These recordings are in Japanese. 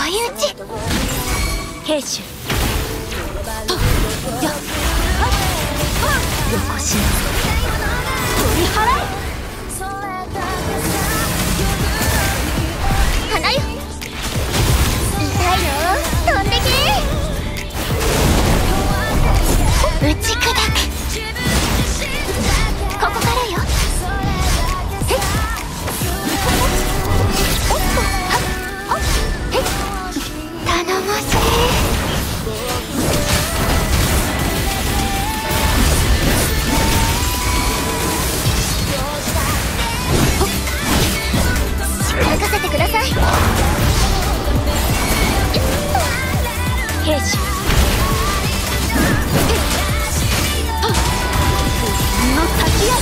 相打ち。兵士とよよこしな取り払い花よ。痛いよ、飛んでけ。打ち砕く。ここからよ。へっおっとはっおっへっ頼もしい。任せてください。兵士の先へ。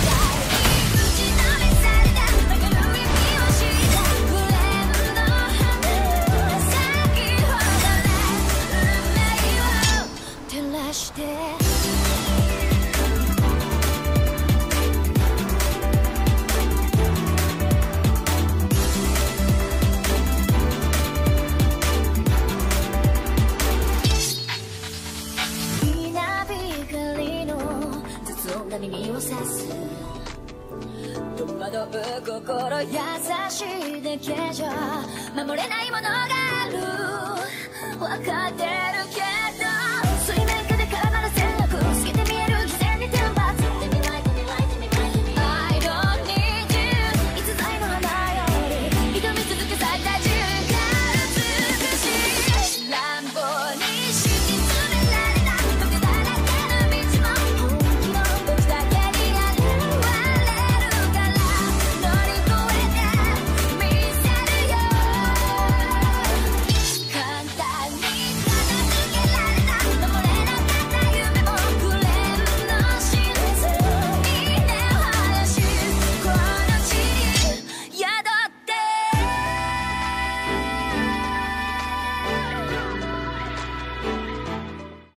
耳をさす戸惑う心優しいだけじゃ守れないものがある分かってるけど